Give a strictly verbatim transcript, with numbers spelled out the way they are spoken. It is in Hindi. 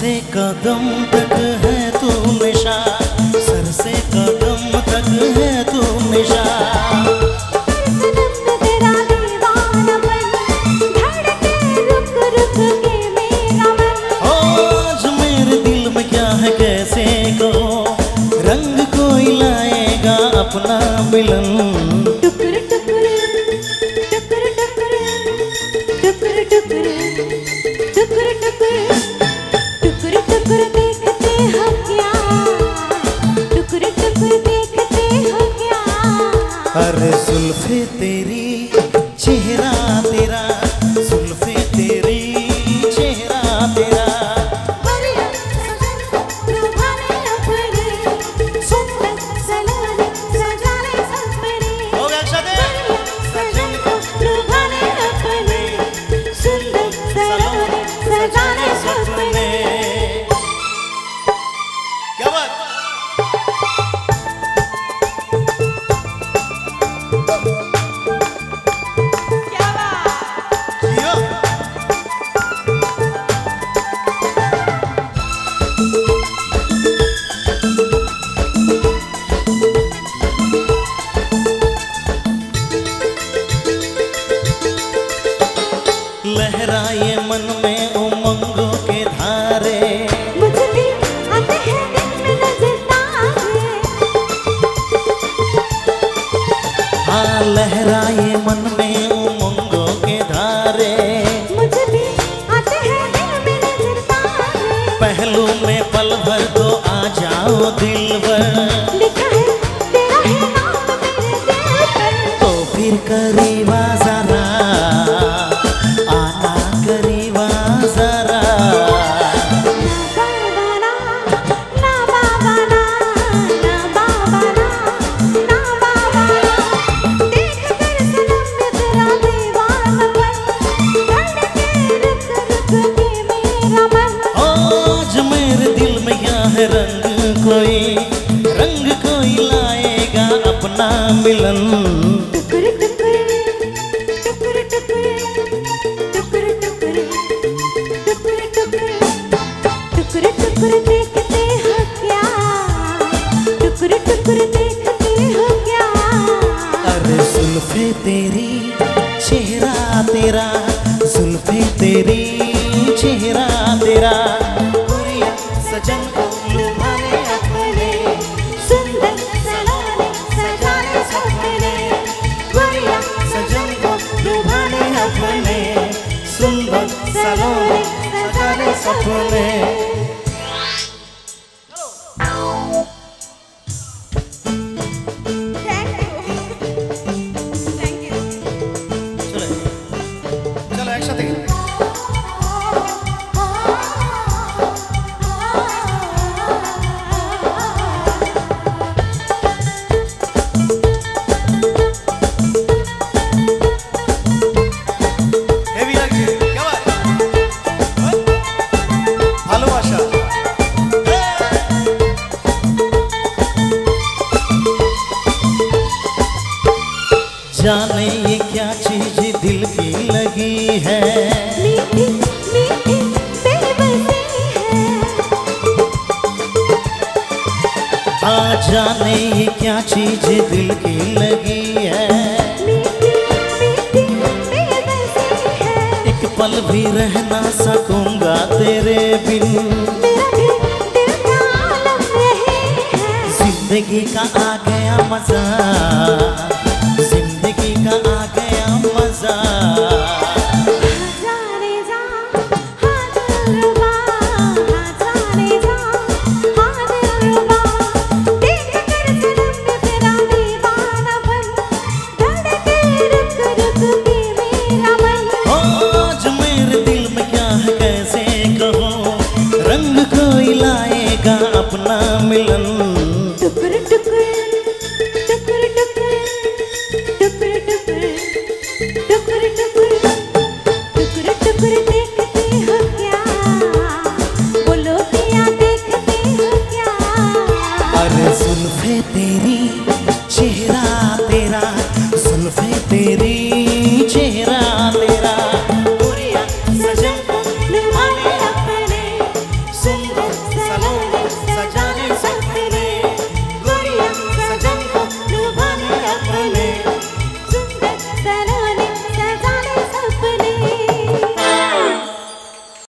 से कदम तक है तू निशा, सर से कदम तक है तू निशा। तेरा दीवाना मन धड़के रुक रुक के मेरा मन। आज मेरे दिल में क्या है कैसे कहो, रंग कोई लाएगा अपना मिलन। टुकुर टुकुर टुकुर टुकुर टुकुर टुकुर टुकुर टुकुर टुकुर टुकुर देखते हो क्या, टुकुर टुकुर देखते हो क्या। अरे जुल्फे तेरी चेहरा तेरा, जुल्फे तेरी चेहरा तेरा। रुभाने अपने सुंदर सलोने सजाने सपने। हो गया शादी। सजन को रुभाने अपने सुंदर सलोने सजाने सपने। क्या बात। क्या बात। जियो। लहराए मन में उमंगों के धारे, मुझे भी आते हैं दिन में नजर तारे। हाँ लहराए मन में उमंगों के धारे। मुझे भी आते हैं दिन में नजर तारे। पहलू में पल भर तो आ जाओ दिल भर, लिखा है तेरा ही नाम मेरे दिल पर। तो फिर करीब आ जरा, आना करीब आ जरा। ना बाबा ना, ना बाबा ना, ना बाबा ना, ना बाबा ना। देख कर सनम में तेरा दीवाना मन धड़के रुक रुक के मेरा मन। आज मेरे दिल में क्या है रंग कोई, रंग कोई लाएगा अपना मिलन। टुकुर टुकुर टुकुर टुकुर टुकुर टुकुर टुकुर टुकुर टुकुर टुकुर देखते हो क्या, टुकुर टुकुर देखते हो क्या। अरे जुल्फे तेरी चेहरा तेरा, जुल्फे तेरी चेहरा तेरा। गुड़िया सजन को लुभाने अपने, सुंदर सलोने सजाने सपने। गुड़िया सजन को लुभाने अपने, सुंदर सलोने सजाने सपने। Thank you thank you. चलो चलो एकसाथे হেভি লাগছে। क्या बात। ভালোবাসা। जाने ये क्या चीज दिल की लगी है, मीठी मीठी बेबसी है। आ जाने ये क्या चीज दिल की लगी है। मीठी मीठी बेबसी है। एक पल भी रह ना सकूंगा तेरे बिन, मेरा भी दिल का आलम यही है। जिंदगी का आ गया मजा।